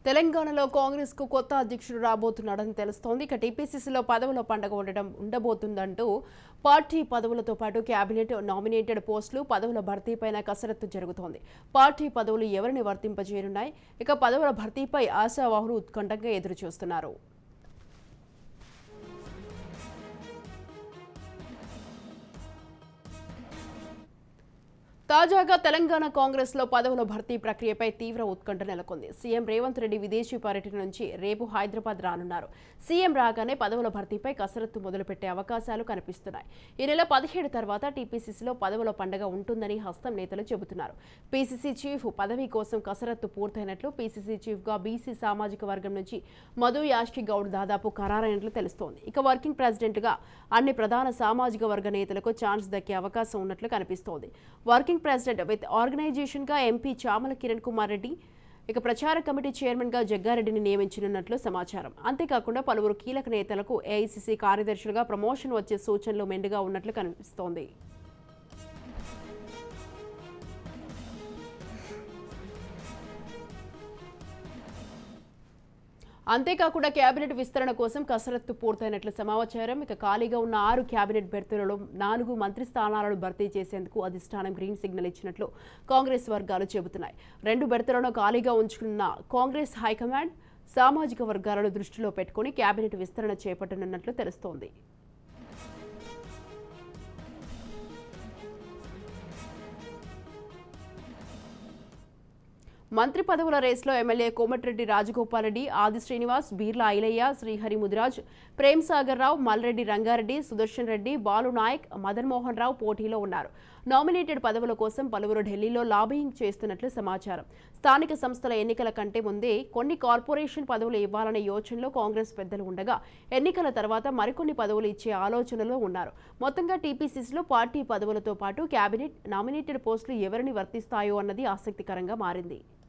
తెలంగాణలో కాంగ్రెస్ కు కొత్త అధ్యక్షుడు రాబోతున్నాడని తెలుస్తోంది. ఇక టీపీసీసీలో పదవుల పండగ ఉండబోతుందంటూ పార్టీ పదవులతో పాటు కేబినెట్ నామినేటెడ్ పోస్టులు పదవుల భర్తీపైన కసరత్తు జరుగుతోంది. పార్టీ పదవులు ఎవరిని వర్తింపజేయనున్నాయి? ఇక పదవుల భర్తీపై ఆశావాహులు ఉత్కంఠంగా ఎదురుచూస్తున్నారు. తాజాగా తెలంగాణ కాంగ్రెస్ లో పదవుల భర్తీ ప్రక్రియపై తీవ్ర ఉత్కంఠ నెలకొంది. సీఎం రేవంత్ రెడ్డి విదేశీ పర్యటన నుంచి రేపు హైదరాబాద్ రానున్నారు. సీఎం రాగానే పదవుల భర్తీపై కసరత్తు మొదలుపెట్టే అవకాశాలు కనిపిస్తున్నాయి. ఈ నెల 17 తర్వాత టీపీసీసీలో పదవుల పండగ ఉంటుందని హస్తం నేతలు చెబుతున్నారు. పీసీసీ చీఫ్ పదవి కోసం కసరత్తు పూర్తయినట్లు పీసీసీ చీఫ్ గా బీసీ సామాజిక వర్గం నుంచి మధు యాష్కి గౌడ్ దాదాపు ఖరారైనట్లు తెలుస్తోంది. ఇక వర్కింగ్ ప్రెసిడెంట్ గా అన్ని ప్రధాన సామాజిక వర్గ నేతలకు ఛాన్స్ దక్కే అవకాశం ఉన్నట్లు కనిపిస్తోంది. వర్కింగ్ ప్రెసిడెంట్ విత్ ఆర్గనైజేషన్ గా ఎంపీ చామల కిరణ్ కుమార్ రెడ్డి, ఇక ప్రచార కమిటీ చైర్మన్ గా జగ్గారెడ్డిని నియమించనున్నట్లు సమాచారం. అంతేకాకుండా పలువురు కీలక నేతలకు ఏఐసీసీ కార్యదర్శులుగా ప్రమోషన్ వచ్చే సూచనలు మెండుగా ఉన్నట్లు కనిపిస్తోంది. అంతేకాకుండా కేబినెట్ విస్తరణ కోసం కసరత్తు పూర్తయినట్లు సమాచారం. ఇక ఖాళీగా ఉన్న 6 కేబినెట్ బెర్తులలో 4 మంత్రి స్థానాలను భర్తీ చేసేందుకు అధిష్టానం గ్రీన్ సిగ్నల్ ఇచ్చినట్లు కాంగ్రెస్ వర్గాలు చెబుతున్నాయి. 2 బెర్తులను ఖాళీగా ఉంచుకున్న కాంగ్రెస్ హైకమాండ్ సామాజిక వర్గాలను దృష్టిలో పెట్టుకుని కేబినెట్ విస్తరణ చేపట్టనున్నట్లు తెలుస్తోంది. మంత్రి పదవుల రేసులో ఎమ్మెల్యే కోమటిరెడ్డి రాజగోపాల్ రెడ్డి, ఆది శ్రీనివాస్, బీర్లా ఐలయ్య, శ్రీహరి ముదిరాజ్, ప్రేమ్ సాగర్ రావు, మల్రెడ్డి రంగారెడ్డి, సుదర్శన్ రెడ్డి, బాలు నాయక్, మదన్ మోహన్ రావు పోటీలో ఉన్నారు. నామినేటెడ్ పదవుల కోసం పలువురు ఢిల్లీలో లాబియింగ్ చేస్తున్నట్లు సమాచారం. స్థానిక సంస్థల ఎన్నికల కంటే ముందే కొన్ని కార్పొరేషన్ పదవులు ఇవ్వాలనే యోచనలో కాంగ్రెస్ పెద్దలు ఉండగా ఎన్నికల తర్వాత మరికొన్ని పదవులు ఇచ్చే ఆలోచనలో ఉన్నారు. మొత్తంగా టీపీసీసీలో పార్టీ పదవులతో పాటు కేబినెట్ నామినేటెడ్ పోస్టులు ఎవరిని వర్తిస్తాయో అన్నది ఆసక్తికరంగా మారింది.